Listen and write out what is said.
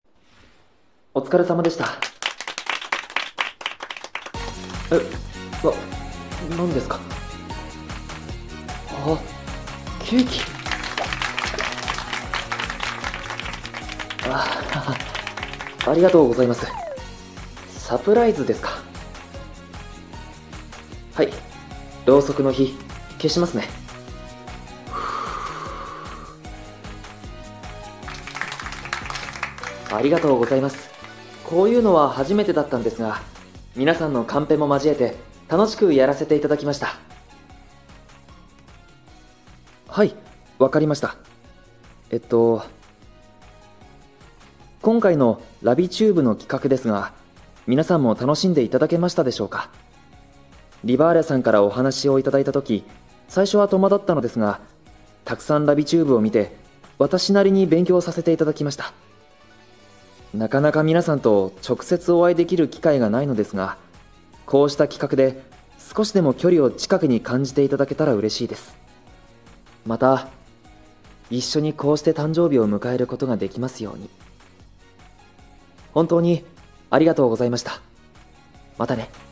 お疲れ様でした。何ですか？あ、ケーキ。あ、ありがとうございます。サプライズですか？はい、ろうそくの火、消しますね。ありがとうございます。こういうのは初めてだったんですが、皆さんのカンペも交えて楽しくやらせていただきました。はい、わかりました。えっと、今回のラビチューブの企画ですが、皆さんも楽しんでいただけましたでしょうか？リバーレさんからお話をいただいたとき、最初は戸惑ったのですが、たくさんラビチューブを見て、私なりに勉強させていただきました。なかなか皆さんと直接お会いできる機会がないのですが、こうした企画で少しでも距離を近くに感じていただけたら嬉しいです。また、一緒にこうして誕生日を迎えることができますように。本当にありがとうございました。またね。